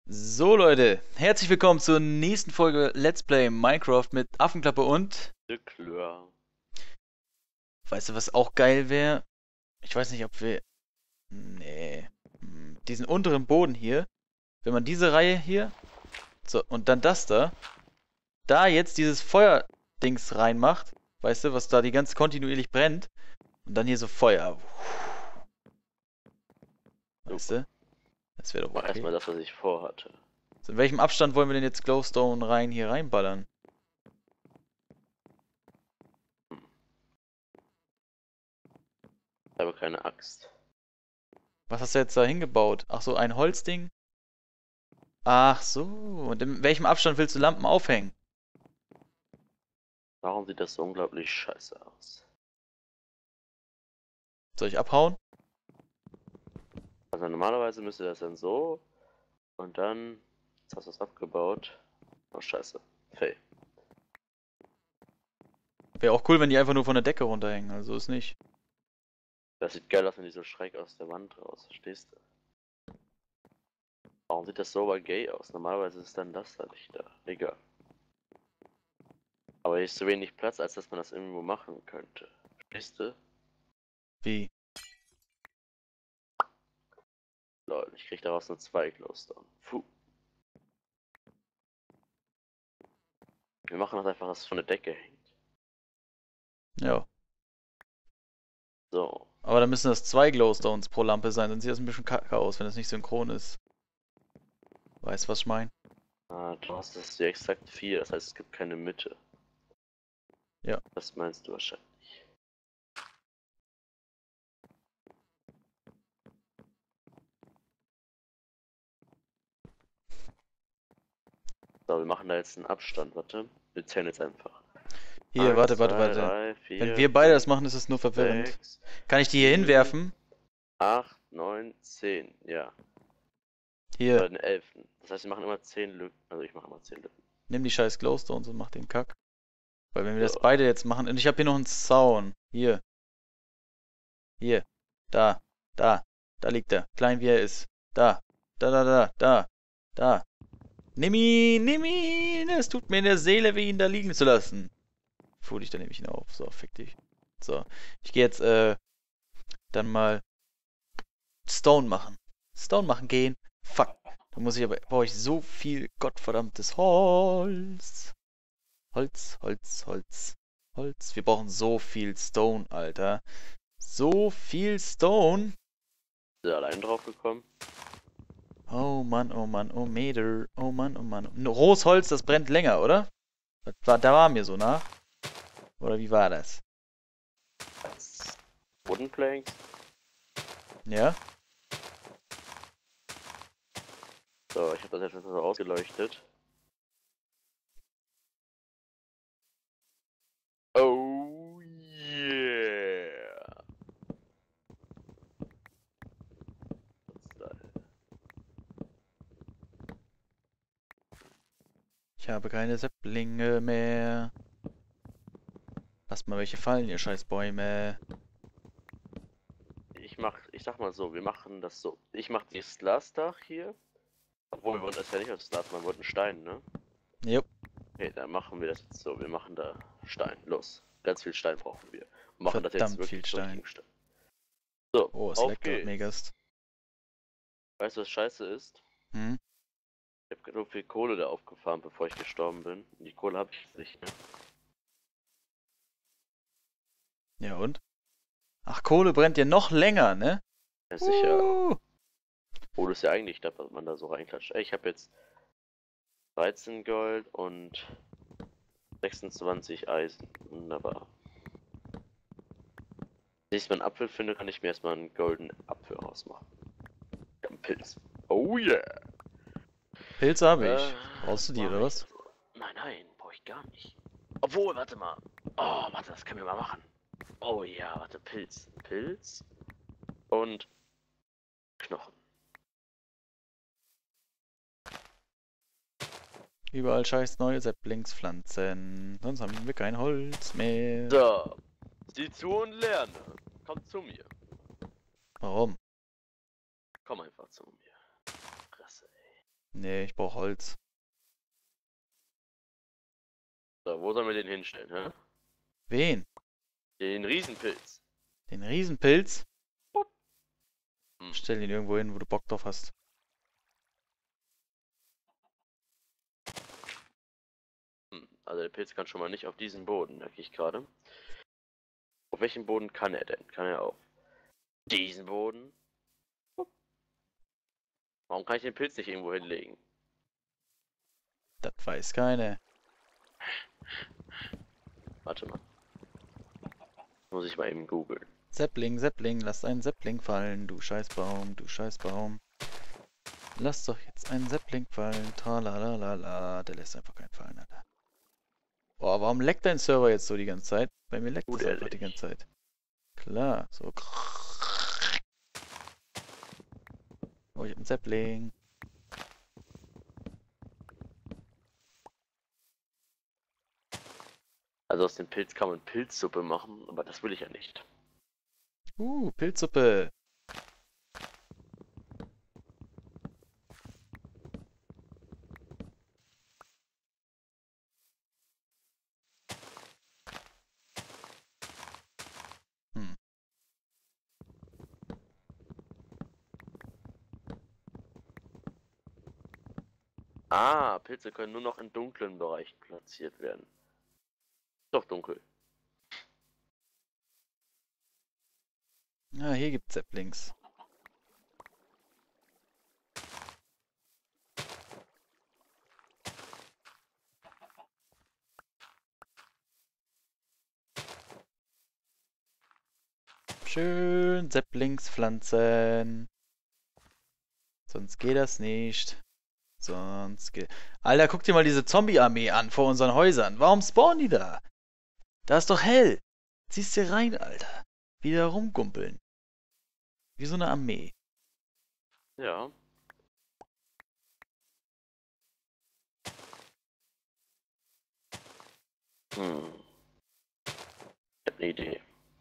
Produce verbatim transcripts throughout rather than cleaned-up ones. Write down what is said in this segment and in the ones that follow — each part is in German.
So Leute, herzlich willkommen zur nächsten Folge Let's Play Minecraft mit Affenklappe und... Klör. Weißt du, was auch geil wäre? Ich weiß nicht, ob wir... Nee. Hm, diesen unteren Boden hier, wenn man diese Reihe hier... So, und dann das da. Da jetzt dieses Feuerdings reinmacht. Weißt du, was da die ganze kontinuierlich brennt. Und dann hier so Feuer. Weißt du? Das wäre doch Mach okay. erstmal das, was ich vorhatte. So, in welchem Abstand wollen wir denn jetzt Glowstone rein hier reinballern? Ich habe keine Axt. Was hast du jetzt da hingebaut? Ach so, ein Holzding? Ach so, und in welchem Abstand willst du Lampen aufhängen? Warum sieht das so unglaublich scheiße aus? Soll ich abhauen? Also normalerweise müsste das dann so und dann... Jetzt hast du es abgebaut. Oh scheiße. Fail. Wäre auch cool, wenn die einfach nur von der Decke runterhängen, also ist nicht. Das sieht geil aus, wenn die so schräg aus der Wand raus. Verstehst du? Warum sieht das so aber gay aus? Normalerweise ist dann das da nicht da. Egal. Aber hier ist zu wenig Platz, als dass man das irgendwo machen könnte. Verstehst du? Wie? Lol, ich krieg daraus nur zwei Glowstone. Puh. Wir machen das einfach, dass es von der Decke hängt. Ja. So. Aber dann müssen das zwei Glowstones pro Lampe sein, dann sieht das ein bisschen kacke aus, wenn das nicht synchron ist. Weißt du, was ich meine? Ah, du hast es ja exakt vier, das heißt es gibt keine Mitte. Ja. Das meinst du wahrscheinlich. So, wir machen da jetzt einen Abstand, warte. Wir zählen jetzt einfach. Hier, Eins, warte, warte, zwei, warte. drei, vier, Wenn wir beide das fünf, machen, ist es nur verwirrend. sechs, Kann ich die hier sieben, hinwerfen? acht, neun, zehn, ja. Bei Hier, den elften. Das heißt, wir machen immer zehn Lücken. Also ich mache immer zehn Lücken. nimm die scheiß Glowstones und mach den Kack. Weil wenn wir das So. beide jetzt machen... Und ich habe hier noch einen Zaun. Hier. Hier. Da. Da. Da liegt er. Klein wie er ist. Da. Da, da, da, da. Da. Nimm ihn, nimm ihn. Es tut mir in der Seele weh, ihn da liegen zu lassen. Fuhr dich, dann nehme ich ihn auf. So, fick dich. So. Ich gehe jetzt, äh, dann mal Stone machen. Stone machen gehen. Fuck. Da muss ich aber, brauche ich so viel gottverdammtes Holz. Holz, Holz, Holz, Holz. Wir brauchen so viel Stone, Alter. So viel Stone. Ist er allein drauf gekommen? Oh Mann, oh Mann, oh Meter. Oh Mann, oh Mann. Ein rohes Holz, das brennt länger, oder? Das war, da war mir so nach. Oder wie war das? Wooden Planks? Ja? So, ich habe das jetzt so ausgeleuchtet. Oh yeah! Ich habe keine Säpplinge mehr. Lasst mal welche fallen, ihr scheiß Bäume. Ich mach, ich sag mal so, wir machen das so. Ich mach dieses Glasdach hier. Obwohl, wir wollten das ja nicht aus Glas, man wollte einen Stein, ne? Jupp. Okay, dann machen wir das jetzt so. Wir machen da Stein. Los. Ganz viel Stein brauchen wir. Und machen das jetzt Verdammt wirklich viel Stein. Stein. So, Oh, es auf leckt gerade geht's. megast. Weißt du, was scheiße ist? Hm? Ich habe so viel Kohle da aufgefahren, bevor ich gestorben bin. Und die Kohle habe ich nicht, ne? Ja und? Ach, Kohle brennt ja noch länger, ne? Ja, sicher. Uh. Kohle ist ja eigentlich das, was man da so reinklatscht. Ey, ich habe jetzt dreizehn Gold und sechsundzwanzig Eisen. Wunderbar. Wenn ich mal einen Apfel finde, kann ich mir erstmal einen goldenen Apfel rausmachen. Ich hab einen Pilz. Oh yeah! Pilze habe ich. Äh, Brauchst du die, mach oder ich was? also. Nein, nein, brauche ich gar nicht. Obwohl, warte mal. Oh, warte, das können wir mal machen. Oh ja, warte, Pilz. Pilz und Knochen. Überall scheiß neue Säpplingspflanzen. Sonst haben wir kein Holz mehr. So, sieh zu und lerne. Komm zu mir. Warum? Komm einfach zu mir. Krasse, ey. Nee, ich brauche Holz. So, wo sollen wir den hinstellen, hä? Wen? Den Riesenpilz. Den Riesenpilz? Hm. Stell ihn irgendwo hin, wo du Bock drauf hast. Hm. Also der Pilz kann schon mal nicht auf diesen Boden, merke ich gerade. Auf welchem Boden kann er denn? Kann er auf diesen Boden? Warum kann ich den Pilz nicht irgendwo hinlegen? Das weiß keiner. Warte mal. Muss ich mal eben googeln. Säppling, Säppling, lass einen Säppling fallen, du Scheißbaum, du Scheißbaum. Lass doch jetzt einen Säppling fallen, tralalala. Der lässt einfach keinen fallen, Alter. Boah, warum leckt dein Server jetzt so die ganze Zeit? Bei mir leckt es einfach die ganze Zeit. Klar, so. Oh, ich hab einen Säppling. Also aus dem Pilz kann man Pilzsuppe machen, aber das will ich ja nicht. Uh, Pilzsuppe. Hm. Ah, Pilze können nur noch in dunklen Bereichen platziert werden. Doch dunkel. Ah, hier gibt's Säpplings. Schön Säpplings pflanzen. Sonst geht das nicht. Sonst geht... Alter, guck dir mal diese Zombie-Armee an vor unseren Häusern. Warum spawnen die da? Da ist doch hell. Ziehst dir rein, Alter. Wieder rumgumpeln. Wie so eine Armee. Ja. Hm. Ich hab eine Idee.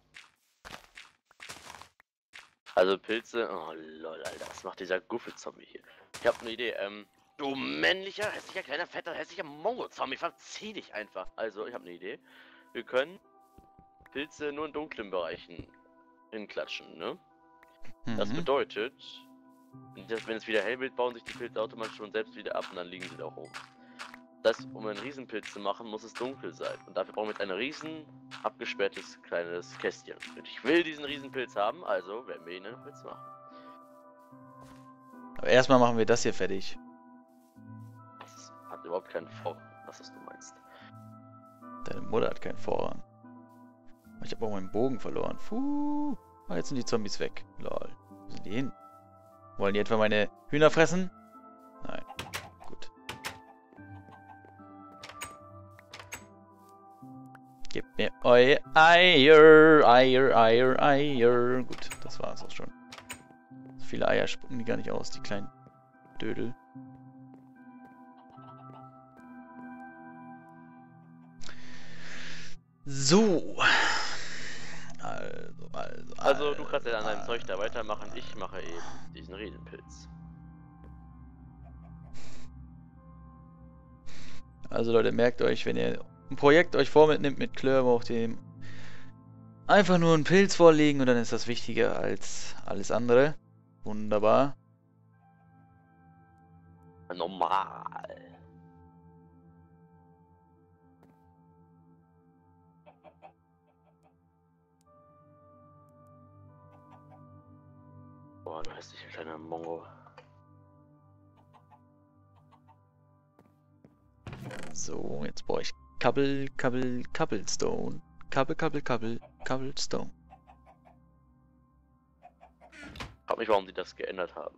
Also Pilze. Oh lol, Alter. Was macht dieser Guffel-Zombie hier? Ich hab eine Idee. Ähm. Du männlicher, hässlicher, kleiner, fetter, hässlicher Mongo-Zombie. Verzieh dich einfach. Also, ich hab eine Idee. Wir können Pilze nur in dunklen Bereichen hinklatschen, ne? Mhm. Das bedeutet, dass wenn es wieder hell wird, bauen sich die Pilze automatisch schon selbst wieder ab und dann liegen sie da oben. Das heißt, um einen Riesenpilz zu machen, muss es dunkel sein. Und dafür brauchen wir jetzt ein riesen abgesperrtes kleines Kästchen. Und ich will diesen Riesenpilz haben, also werden wir ihn jetzt machen. Aber erstmal machen wir das hier fertig. Das ist, hat überhaupt keinen Vorrang, was das du meinst. Deine Mutter hat keinen Vorrang. Ich habe auch meinen Bogen verloren. Puh. Ah, jetzt sind die Zombies weg. Lol. Wo sind die hin? Wollen die etwa meine Hühner fressen? Nein. Gut. Gebt mir euer Eier, Eier, Eier, Eier. Gut, das war's auch schon. So viele Eier spucken die gar nicht aus, die kleinen Dödel. So. Also, also, Also, du kannst ja an deinem Zeug da weitermachen. Ich mache eben diesen Riesenpilz. Also Leute, merkt euch, wenn ihr ein Projekt euch vormitnimmt mit Klör, braucht ihr einfach nur einen Pilz vorlegen und dann ist das wichtiger als alles andere. Wunderbar. Normal. Boah, du hässlicher kleiner Mongo. So, jetzt brauche ich Kabbel, Kabbel, Cobblestone. Kabbel, Kabbel, Kabbel, Cobblestone. Ich frag mich, warum die das geändert haben.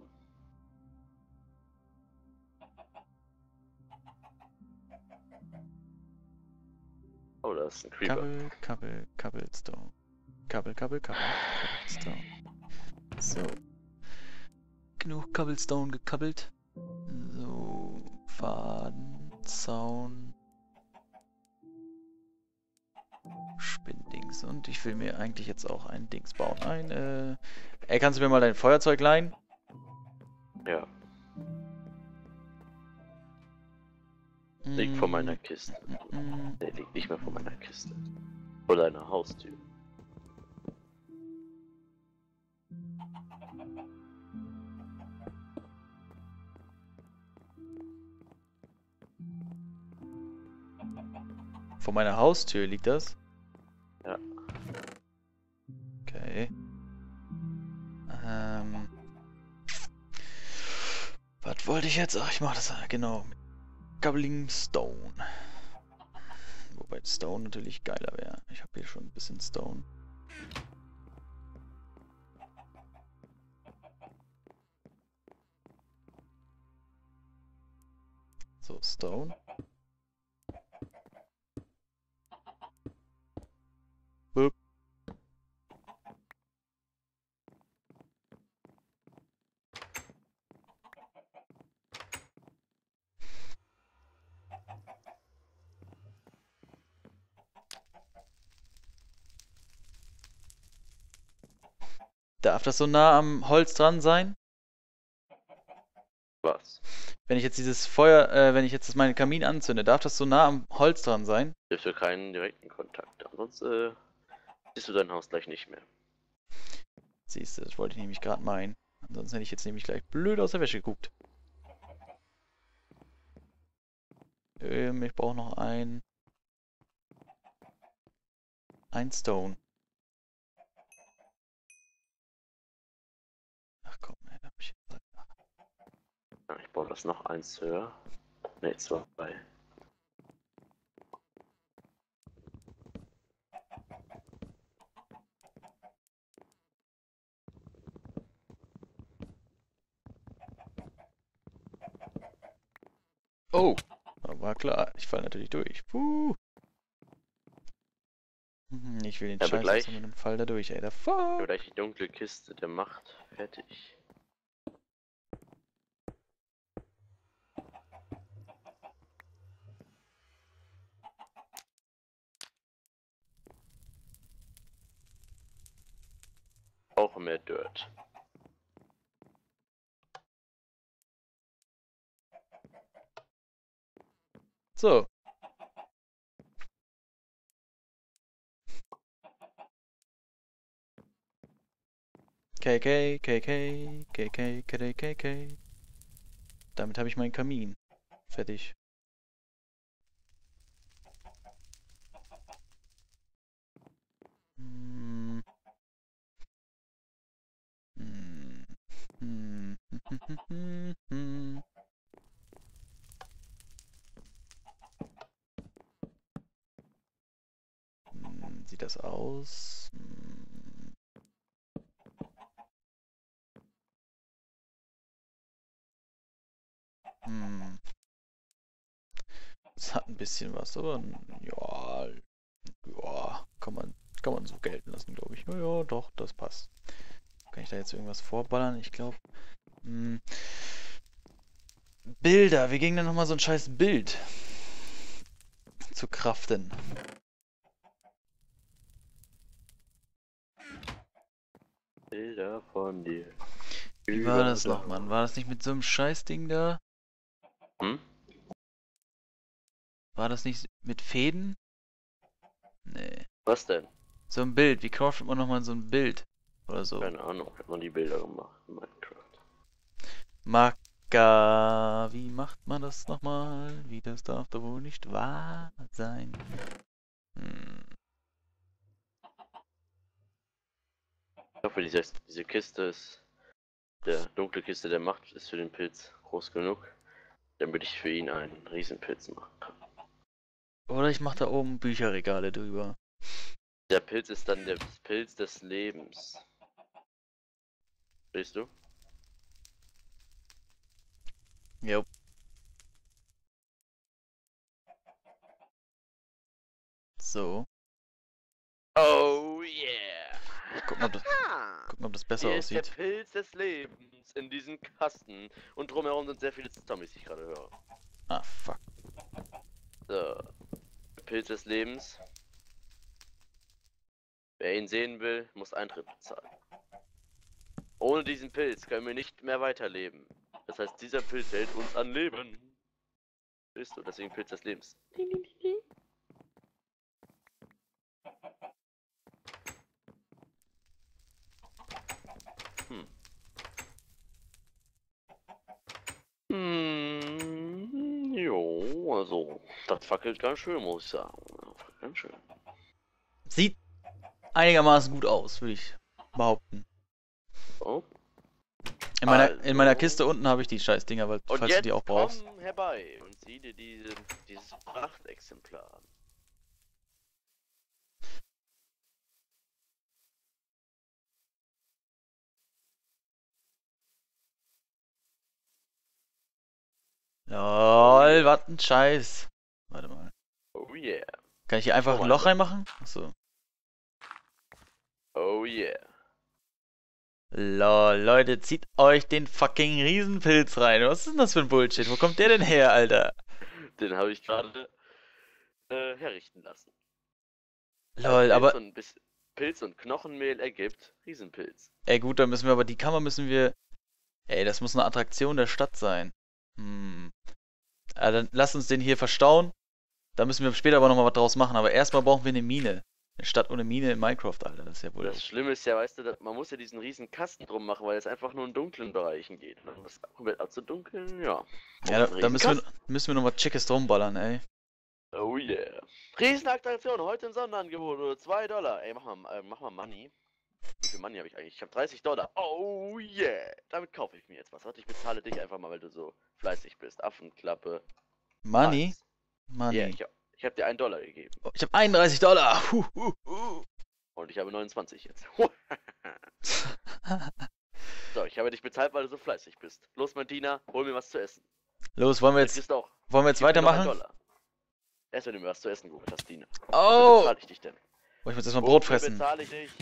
Oh, das ist ein Creeper. Kabbel, Kabbel, Cobblestone. Kabbel, Kabbel, Kabbel, Cobblestone. So. Genug Cobblestone gekabbelt. So, Faden, Zaun. Spinndings. Und ich will mir eigentlich jetzt auch ein Dings bauen. Ein, äh... Ey, kannst du mir mal dein Feuerzeug leihen? Ja. Liegt vor meiner Kiste. Der liegt nicht mehr vor meiner Kiste. Vor deiner Haustür. Vor meiner Haustür liegt das? Ja. Okay. Ähm. Was wollte ich jetzt? Ach, ich mach das, genau. Gobbling Stone. Wobei Stone natürlich geiler wäre. Ich habe hier schon ein bisschen Stone. So, Stone. Boop. Darf das so nah am Holz dran sein? Was? Wenn ich jetzt dieses Feuer, äh, wenn ich jetzt meinen Kamin anzünde, darf das so nah am Holz dran sein? Dürfte keinen direkten Kontakt. Ansonsten äh, siehst du dein Haus gleich nicht mehr. Siehst du, das wollte ich nämlich gerade meinen. Ansonsten hätte ich jetzt nämlich gleich blöd aus der Wäsche geguckt. Ähm, ich brauche noch ein... Ein Stone. Ach komm, ey, da hab ich... Ja, ich baue das noch eins höher. Ne, zwei. Oh! War klar, ich falle natürlich durch. Puh! Hm, Ich will den Ja, aber Scheiß gleich- aus und fall da durch, ey. Da Ich fuck! habe gleich die dunkle Kiste der Macht fertig. Auch mehr Dirt. So. K K, K K, K K, K K, K K. Damit habe ich meinen Kamin. Fertig. Hm. Hm. Hm. Hm. Hm. Hm. Sieht das aus? Hm. Hm. Es hat ein bisschen was, aber ja, ja, kann man, kann man so gelten lassen, glaube ich. Ja, ja, doch, das passt. Kann ich da jetzt irgendwas vorballern? Ich glaube. Hm. Bilder, wie ging denn nochmal so ein scheiß Bild zu craften? Bilder von dir. Wie war das Überall. noch, Mann? War das nicht mit so einem Scheißding da? Hm? War das nicht mit Fäden? Nee. Was denn? So ein Bild. Wie craftet man nochmal so ein Bild? Oder so. Keine Ahnung, ich hab noch die Bilder gemacht in Minecraft. Maka. Wie macht man das nochmal? Wie das darf doch wohl nicht wahr sein. Hm. Ich hoffe, diese, diese Kiste ist. Der dunkle Kiste der Macht ist für den Pilz groß genug, damit ich für ihn einen Riesenpilz machen kann. Oder ich mache da oben Bücherregale drüber. Der Pilz ist dann der Pilz des Lebens. Verstehst du? Jo. So. Oh yeah! Gucken, ob das, gucken, ob das besser Hier ist der aussieht. Pilz des Lebens in diesem Kasten. Und drumherum sind sehr viele Zombies, die ich gerade höre. Ah, fuck. So. Der Pilz des Lebens. Wer ihn sehen will, muss Eintritt bezahlen. Ohne diesen Pilz können wir nicht mehr weiterleben. Das heißt, dieser Pilz hält uns an Leben. Siehst du, deswegen Pilz des Lebens. Hm. Hm, jo, also, das fackelt ganz schön, muss ich sagen. Ganz schön. Sieht einigermaßen gut aus, würde ich behaupten. So. In meiner, Also. in meiner Kiste unten habe ich die Scheißdinger, weil Und falls jetzt du die auch brauchst. komm herbei und sieh dir diese, dieses Prachtexemplar an. Lol, was ein Scheiß. Warte mal. Oh yeah. Kann ich hier einfach ein Loch reinmachen? Achso. Oh yeah. Lol, Leute, zieht euch den fucking Riesenpilz rein. Was ist denn das für ein Bullshit? Wo kommt der denn her, Alter? Den habe ich gerade äh, herrichten lassen. Lol, Pilz aber. Und bis Pilz und Knochenmehl ergibt Riesenpilz. Ey, gut, dann müssen wir aber die Kammer müssen wir. Ey, das muss eine Attraktion der Stadt sein. Hm. Ja, dann lass uns den hier verstauen. Da müssen wir später aber nochmal was draus machen. Aber erstmal brauchen wir eine Mine. Eine Stadt ohne Mine in Minecraft, Alter. Das ist ja wohl. Das Schlimme ist ja, weißt du, dass, man muss ja diesen riesen Kasten drum machen, weil es einfach nur in dunklen Bereichen geht. Und das komplett abzudunkeln, ja. Ja, da, da müssen wir, müssen wir nochmal Chickes drumballern, ey. Oh yeah. Riesenattraktion, heute im Sonderangebot, nur zwei Dollar. Ey, mach mal, äh, mach mal Money. Wie viel Money habe ich eigentlich? Ich habe dreißig Dollar. Oh yeah. Damit kaufe ich mir jetzt was. Warte, ich bezahle dich einfach mal, weil du so fleißig bist. Affenklappe. Money? eins. Money. Ja, ich, hab- ich habe dir einen Dollar gegeben. Oh, ich habe einunddreißig Dollar. Huh, huh, huh. Und ich habe neunundzwanzig jetzt. So, ich habe dich bezahlt, weil du so fleißig bist. Los, mein Diener, hol mir was zu essen. Los, wollen wir Jetzt jetzt, kriegst du auch. wollen wir jetzt Gib mir noch einen weitermachen? Dollar. Erst wenn du mir was zu essen geholt hast, Diener. Oh! Wofür bezahle ich dich denn? Oh, ich muss erstmal Brot Wofür fressen. bezahle ich dich?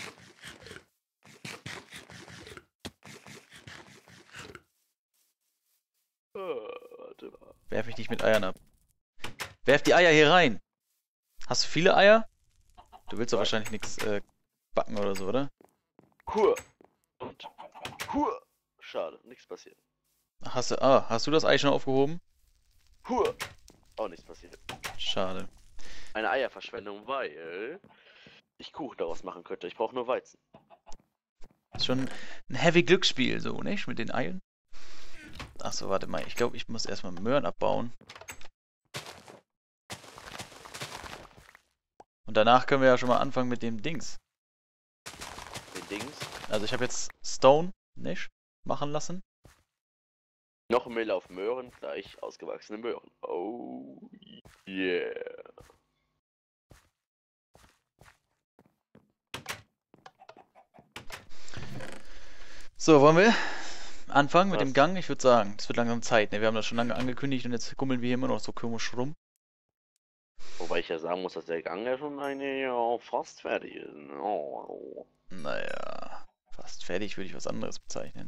Äh, warte mal. Werf ich dich mit Eiern ab. Werf die Eier hier rein. Hast du viele Eier? Du willst doch Nein. wahrscheinlich nichts äh, backen oder so, oder? Hur. Und Hur. Schade, nichts passiert. Hast du, ah, hast du das Ei schon aufgehoben? Hur. Auch nichts passiert. Schade. Eine Eierverschwendung, weil ich Kuchen daraus machen könnte. Ich brauche nur Weizen. Ist schon ein heavy Glücksspiel, so, nicht? Mit den Eiern. Achso, warte mal. Ich glaube, ich muss erstmal Möhren abbauen. Und danach können wir ja schon mal anfangen mit dem Dings. Den Dings. Also ich habe jetzt Stone, nicht? Machen lassen. Noch Mehl auf Möhren, gleich ausgewachsene Möhren. Oh yeah. So, wollen wir anfangen mit Was? dem Gang? Ich würde sagen, es wird langsam Zeit. Ne? Wir haben das schon lange angekündigt und jetzt gummeln wir hier immer noch so komisch rum. Wobei ich ja sagen muss, dass der Gang ja schon eine ja, fast fertig ist. Oh. Naja, fast fertig würde ich was anderes bezeichnen.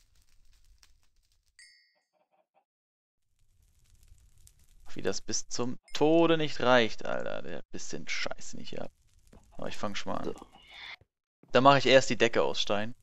Wie das bis zum Tode nicht reicht, Alter. Der bisschen Scheiße nicht ab. Aber ich fange schon mal an. So. Dann mache ich erst die Decke aus Stein.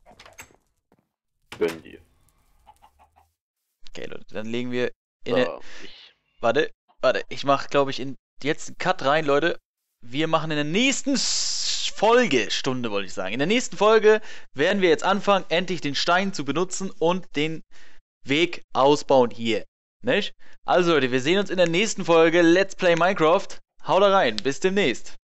Gönn dir. Okay, Leute, dann legen wir in So, der... ich. Warte, warte. Ich mache, glaube ich, in jetzt einen Cut rein, Leute. Wir machen in der nächsten S- Folge, Stunde wollte ich sagen. In der nächsten Folge werden wir jetzt anfangen, endlich den Stein zu benutzen und den Weg ausbauen hier. Nicht? Also Leute, wir sehen uns in der nächsten Folge Let's Play Minecraft. Haut rein, bis demnächst.